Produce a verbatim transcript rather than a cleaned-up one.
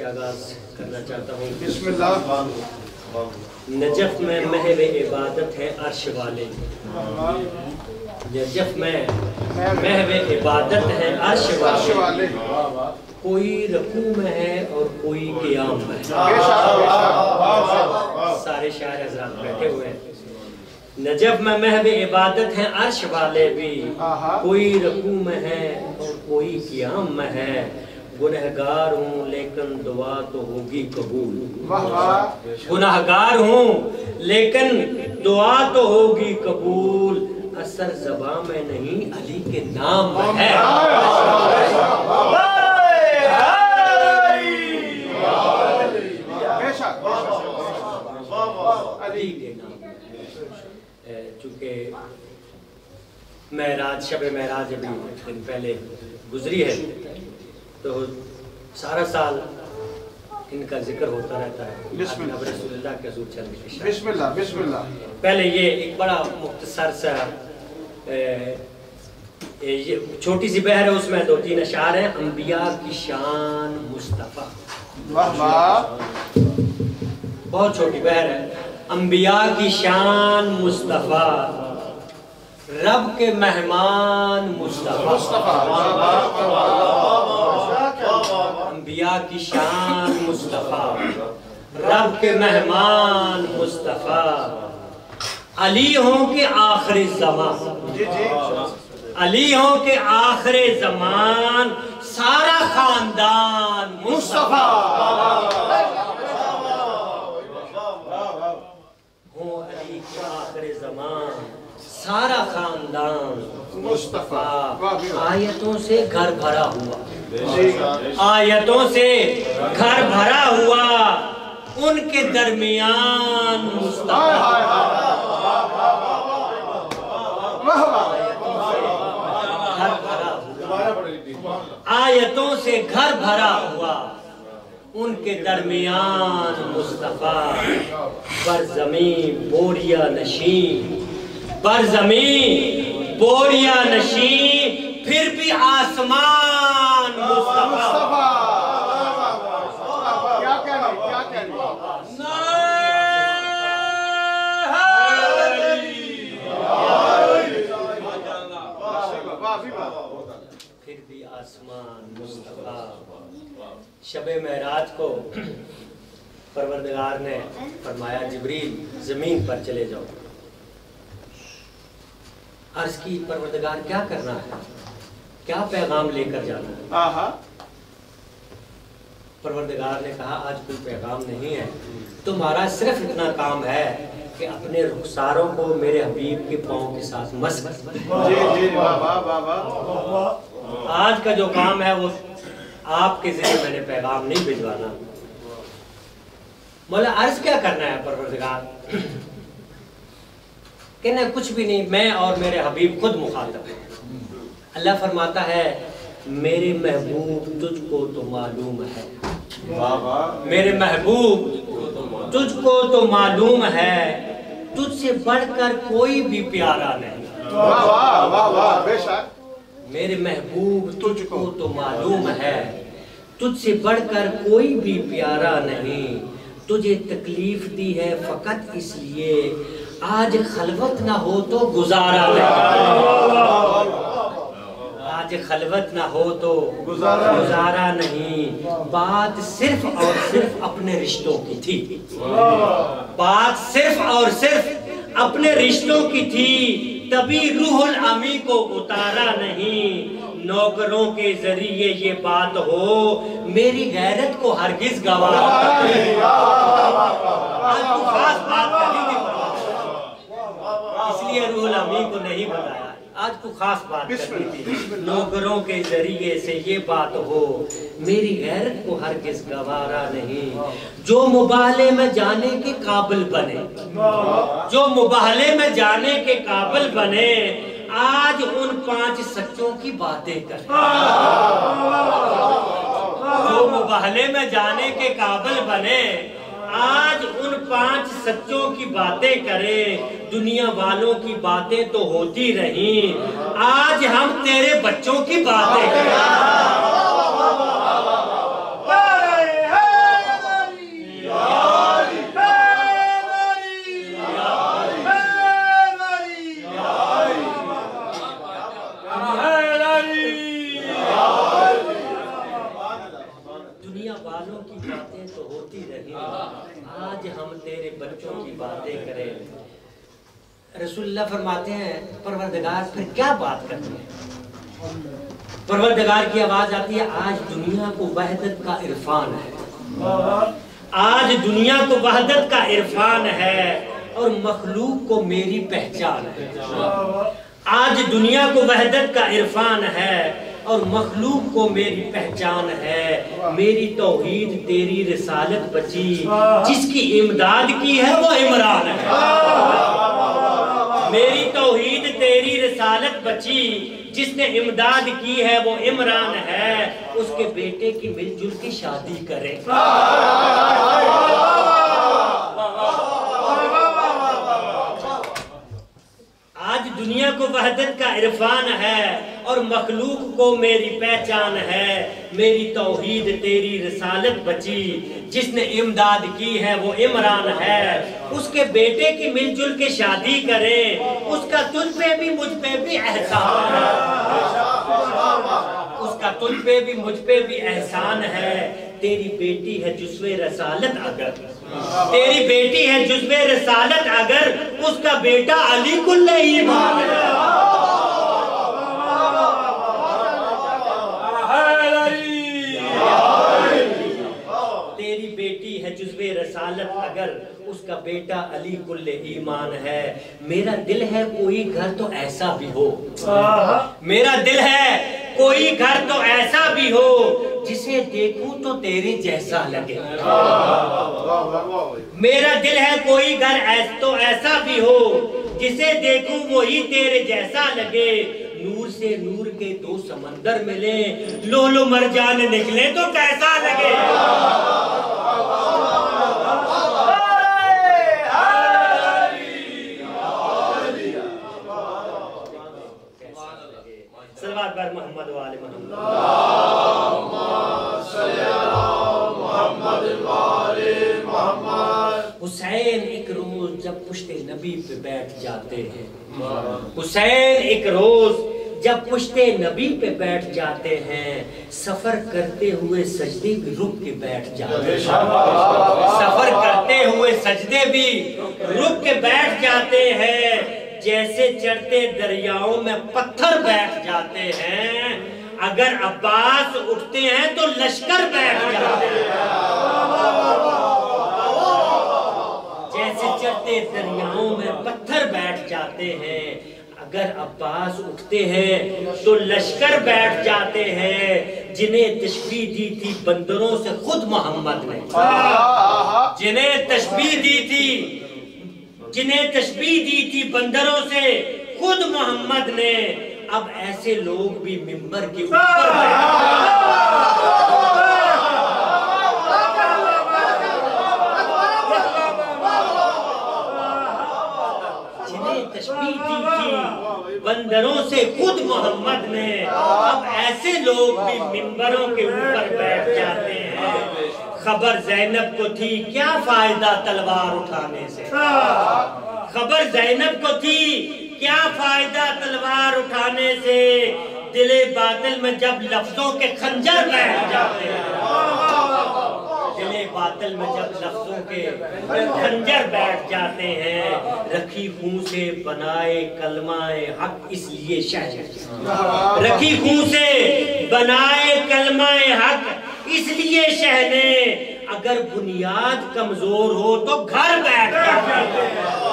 आगाज करना चाहता हूँ। बिस्मिल्लाह। नजफ में महव इबादत है अर्श वाले, नजफ में महव इबादत है अर्श वाले, कोई रकू में है और कोई क़ियाम में है। सारे शायर हज़रात बैठे हुए हैं। नजफ में महव इबादत है अर्श वाले भी, कोई रकू में है और कोई क़ियाम में है। गुनहगार हूँ लेकिन दुआ तो होगी कबूल, गुनहगार हूँ लेकिन दुआ तो होगी कबूल। असर ज़बां में नहीं अली के नाम में है। अली के नाम चूँकि महराज शब महराज अभी दिन पहले गुजरी है तो सारा साल इनका जिक्र होता रहता है। रसूलुल्लाह के हुजूर चल बिस्मिल्लाह बिस्मिल्लाह। पहले ये एक बड़ा मुख्तसर सा ये छोटी सी बहर है, उसमें दो तीन अशार हैं। अंबिया की शान मुस्तफ़ा, वाह वाह, बहुत छोटी बहर है। अंबिया की शान मुस्तफ़ा, रब के मेहमान मुस्तफ़ा, अंबिया की शान मुस्तफ़ा, रब के मेहमान मुस्तफ़ा। अली हो के आखिरी ज़मान, अली हो के आखिरी ज़मान, सारा खानदान मुस्तफ़ा हो। अली के आखिरी ज़मान, सारा खानदान मुस्तफ़ा। आयतों से घर भरा हुआ, आयतों से घर भरा हुआ, उनके दरमियान मुस्तफ़ा। घर भरा हुआ, आयतों से घर भरा हुआ, उनके दरमियान मुस्तफ़ा। बरज़मी बोरिया नशी, बरज़मी बोरिया नशी, फिर भी आसमान मुस्तफ़ा। क्या कहने क्या कहने। फिर भी आसमान मुस्तफ़ा। शबे महराज को परवरदिगार ने फरमाया जिब्रील जमीन पर चले जाओ। अर्ज़ की परवरदिगार क्या करना है, क्या पैगाम लेकर जाना है। परवरदिगार ने कहा आज कोई पैगाम नहीं है, तुम्हारा सिर्फ इतना काम है कि अपने रुखसारों को मेरे हबीब के पाँव के साथ मस आज का जो काम है वो आपके जरिए मैंने पैगाम नहीं भिजवाना। बोला अर्ज क्या करना है परवरदिगार। कहना कुछ भी नहीं, मैं और मेरे हबीब खुद मुखातब हैं। अल्लाह फरमाता है मेरे महबूब तुझको तो मालूम है, मेरे महबूब तुझको तो मालूम है, तुझसे बढ़कर कोई भी प्यारा नहीं। वाह वाह वाह वाह, बेशक। मेरे महबूब तुझको तो मालूम है, तुझसे बढ़कर कोई भी प्यारा नहीं। तुझे तकलीफ दी है फकत इसलिए, आज खलवत ना हो तो गुजारा नहीं, आज खलवत ना हो तो गुजारा, गुजारा नहीं। बात सिर्फ और सिर्फ अपने रिश्तों की थी, बात सिर्फ और सिर्फ अपने रिश्तों की थी, तभी रूहुल अमी को उतारा नहीं। नौकरों के जरिए ये बात हो, मेरी गैरत को हरगिज गवारा। आज तो खास बात करनी थी, इसलिए रूहुल अमी को नहीं बताया। आज को खास बात करनी थी, नौकरों के जरिए से ये बात हो, मेरी गैरत को हरगिज गवारा नहीं। जो मुबाहले में जाने के काबिल बने, जो मुबाहले में जाने के काबिल बने, आज उन पांच सच्चों की बातें करें। जो मुबाहले में जाने के काबिल बने, आज उन पांच सच्चों की बातें करें। दुनिया वालों की बातें तो होती रही, आज हम तेरे बच्चों की बातें करें। रसूलुल्लाह फरमाते हैं परवरदिगार फिर क्या बात करते हैं। परवरदिगार की आवाज आती है, आज दुनिया को वहदत का इरफान है, आज दुनिया को वहदत का इरफान है और मखलूक को मेरी पहचान है। आज दुनिया को वहदत का इरफान है और मखलूक को मेरी पहचान है। मेरी तौहीद तेरी रिसालत बची, जिसकी इमदाद की है वो इमरान है। मेरी तौहीद तेरी रिसालत बची, जिसने इमदाद की है वो इमरान है। उसके बेटे की मिलजुल की शादी करे। आज दुनिया को वहदत का इरफान है और मखलूक को मेरी पहचान है। मेरी तौहीद तेरी रिसालत बची, जिसने इमदाद की है वो इमरान है। उसके बेटे की मिलजुल के शादी करे, उसका तुझ पे भी मुझ पे भी एहसान है। उसका तुझ पे भी मुझ पे भी एहसान है। तेरी बेटी है जुज़्वे रसालत अगर, तेरी बेटी है जुज़्वे रसालत अगर, उसका बेटा अली कुल्ले ईमान है। तेरी बेटी है जुज़्वे रसालत अगर, उसका बेटा अली कुल्ले ईमान है। मेरा दिल है कोई घर तो ऐसा भी हो, मेरा दिल है कोई घर तो ऐसा भी हो, जिसे देखूं तो तेरे जैसा लगे। मेरा दिल है कोई घर ऐस तो ऐसा भी हो, जिसे देखूं वही तेरे जैसा लगे। नूर से नूर के दो समंदर मिले, लोलो मरजान निकले तो कैसा लगे। सल्लल्लाहु अलैहि मोहम्मद वाले मोहम्मद। हुसैन एक रोज जब पुश्ते नबी पे बैठ जाते हैं, हुसैन एक रोज जब पुश्ते नबी पे बैठ जाते हैं, सफर करते हुए सजदे भी रुक के बैठ जाते हैं। सफर करते हुए सजदे भी रुक के बैठ जाते हैं। जैसे चढ़ते दरियाओं में पत्थर बैठ जाते हैं, अगर अब्बास उठते हैं तो लश्कर बैठ जाते हैं। जैसे चढ़ते दरियाओं में पत्थर बैठ जाते हैं, अगर अब्बास उठते हैं तो लश्कर बैठ जाते हैं। जिन्हें तशबीह दी थी बंदरों से खुद मोहम्मद ने, जिन्हें तशबीह दी थी जिन्हें तशबीह दी थी बंदरों से खुद मोहम्मद ने, अब ऐसे लोग भी मिंबर के ऊपर जिन्हें तशबीह दी थी बंदरों से खुद मोहम्मद ने, अब ऐसे लोग भी मिंबरों के ऊपर बैठ जाते हैं। खबर ज़ैनब को थी क्या फायदा तलवार उठाने से, खबर ज़ैनब को थी क्या फायदा तलवार उठाने से। दिले बातिल में जब लफ्जों के खंजर बैठ जाते हैं, दिले बातिल में जब लफ्जों के खंजर बैठ जाते हैं। रखी खून से बनाए कलमाए हक इसलिए शह, रखी खून से बनाए कलमाए हक इसलिए शह ने। अगर बुनियाद कमजोर हो तो घर बैठ जाते हैं।